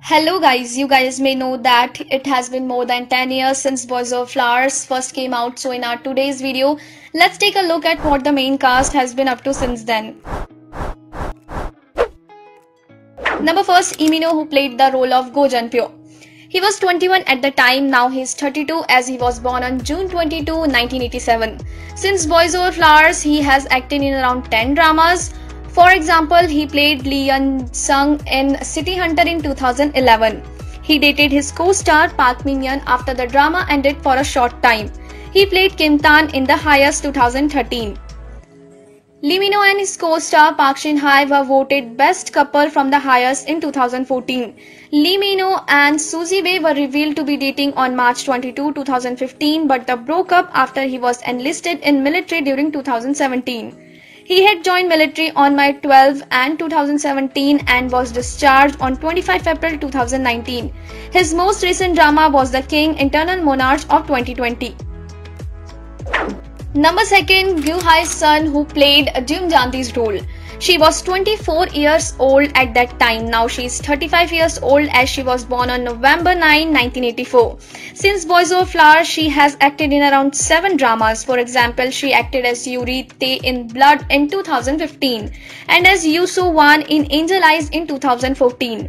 Hello guys, you guys may know that it has been more than 10 years since Boys Over Flowers first came out, so in our today's video, let's take a look at what the main cast has been up to since then. Number first, Imino, who played the role of Go Junpyo. He was 21 at the time, now he is 32 as he was born on June 22, 1987. Since Boys Over Flowers, he has acted in around 10 dramas. For example, he played Lee Yeon-sung in City Hunter in 2011. He dated his co-star Park Min-yeon after the drama ended for a short time. He played Kim Tan in The Highest 2013. Lee Min-ho and his co-star Park Shin-hye were voted Best Couple from The Highest in 2014. Lee Min-ho and Suzy Bae were revealed to be dating on March 22, 2015, but they broke up after he was enlisted in military during 2017. He had joined military on May 12 and 2017 and was discharged on 25 April 2019. His most recent drama was The King, Eternal Monarch of 2020. Number 2, Gyu Hae-sun, who played Jim Janti's role. She was 24 years old at that time. Now she is 35 years old as she was born on November 9, 1984. Since Boys Over Flowers, she has acted in around 7 dramas. For example, she acted as Yuri Tae in Blood in 2015 and as Yoo Soo-wan in Angel Eyes in 2014.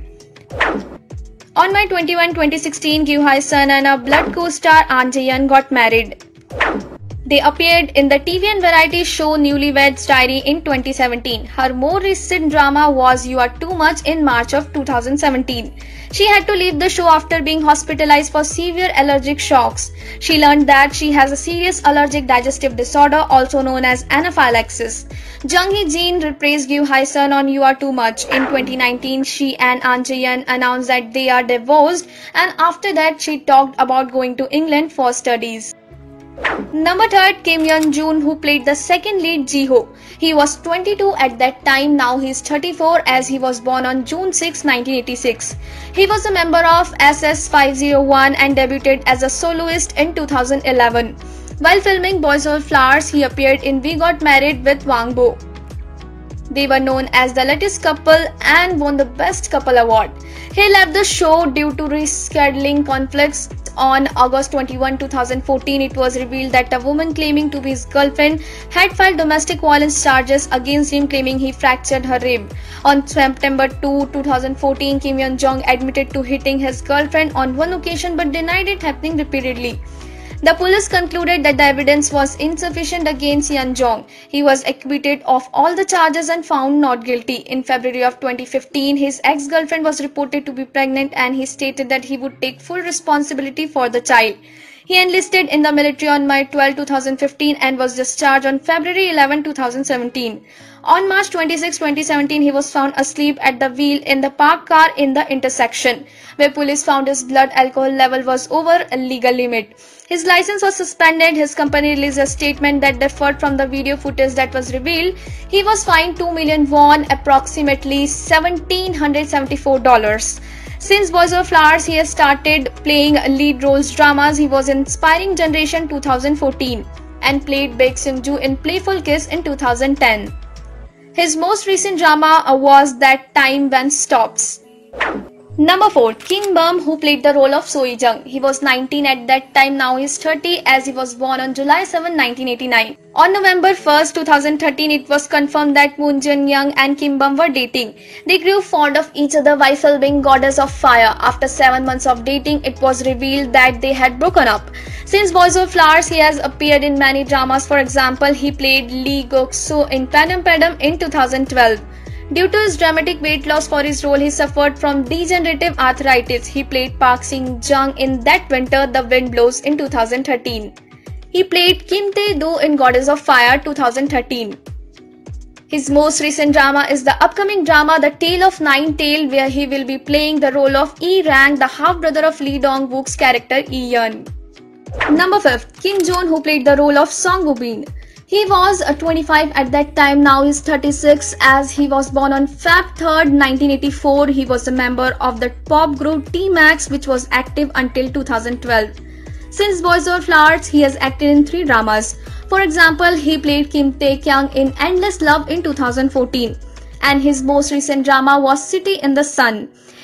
On May 21, 2016, Gyu Hae-sun and her Blood co-star Ahn Jae-yeon got married. They appeared in the TV and variety show Newlyweds Diary in 2017. Her more recent drama was You Are Too Much in March of 2017. She had to leave the show after being hospitalized for severe allergic shocks. She learned that she has a serious allergic digestive disorder, also known as anaphylaxis. Jung Hee-jin reprised Gyu Hae-sun on You Are Too Much. In 2019, she and Ahn Jae-yeon announced that they are divorced, and after that, she talked about going to England for studies. Number 3, Kim Yeon-joon, who played the second lead Ji-ho. He was 22 at that time, now he is 34 as he was born on June 6, 1986. He was a member of SS501 and debuted as a soloist in 2011. While filming Boys Over Flowers, he appeared in We Got Married with Wang Bo. They were known as the latest couple and won the Best Couple award. He left the show due to rescheduling conflicts. On August 21, 2014, it was revealed that a woman claiming to be his girlfriend had filed domestic violence charges against him, claiming he fractured her rib. On September 2, 2014, Kim Yeon-jong admitted to hitting his girlfriend on one occasion but denied it happening repeatedly. The police concluded that the evidence was insufficient against Yeon-jong. He was acquitted of all the charges and found not guilty. In February of 2015, his ex-girlfriend was reported to be pregnant and he stated that he would take full responsibility for the child. He enlisted in the military on May 12, 2015 and was discharged on February 11, 2017. On March 26, 2017, he was found asleep at the wheel in the parked car in the intersection, where police found his blood alcohol level was over a legal limit. His license was suspended. His company released a statement that differed from the video footage that was revealed. He was fined 2 million won, approximately $1,774. Since Boys Over Flowers, he has started playing lead roles dramas. He was in Inspiring Generation 2014 and played Baek Seung-ju in Playful Kiss in 2010. His most recent drama was That Time When Stops. Number 4, Kim Bum, who played the role of So Hee-jung. He was 19 at that time, now he is 30 as he was born on July 7, 1989. On November 1, 2013, it was confirmed that Moon Jin-young and Kim Bum were dating. They grew fond of each other while filming Goddess of Fire. After 7 months of dating, it was revealed that they had broken up. Since Boys Over Flowers, he has appeared in many dramas. For example, he played Lee Gok-soo in Padam Padam in 2012. Due to his dramatic weight loss for his role, he suffered from degenerative arthritis. He played Park Shin-jung in That Winter, The Wind Blows in 2013. He played Kim Tae-do in Goddess of Fire 2013. His most recent drama is the upcoming drama The Tale of Nine Tail, where he will be playing the role of E-Rang, the half-brother of Lee Dong-wook's character E-yeon. Number 5, Kim Joon, who played the role of Song Woo-bin. He was 25 at that time, now he is 36 as he was born on Feb 3, 1984. He was a member of the pop group T-Max, which was active until 2012. Since Boys Over Flowers, he has acted in 3 dramas. For example, he played Kim Tae-kyung in Endless Love in 2014. and his most recent drama was City in the Sun.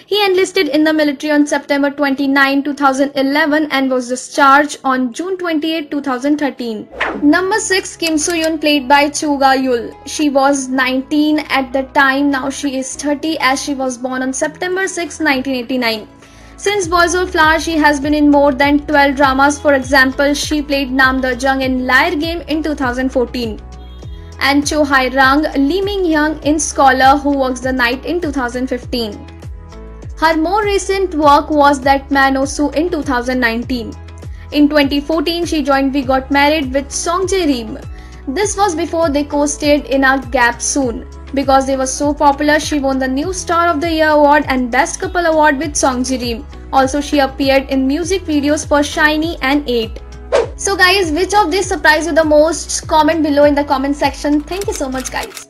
He enlisted in the military on September 29, 2011 and was discharged on June 28, 2013. Number 6. Kim Soo-yoon, played by Cho Ga-yul. She was 19 at the time, now she is 30 as she was born on September 6, 1989. Since Boys Over Flower, she has been in more than 12 dramas. For example, she played Nam Do-jung in Liar Game in 2014 and Cho Hae-rang, Lee Min-young in Scholar Who Walks the Night in 2015. Her more recent work was That Man Oh Soo in 2019. In 2014, she joined We Got Married with Song Jae-rim. This was before they co-starred in A Gap Soon. Because they were so popular, she won the New Star of the Year award and Best Couple award with Song Jae-rim. Also, she appeared in music videos for SHINee and 8. So guys, which of these surprised you the most? Comment below in the comment section. Thank you so much guys.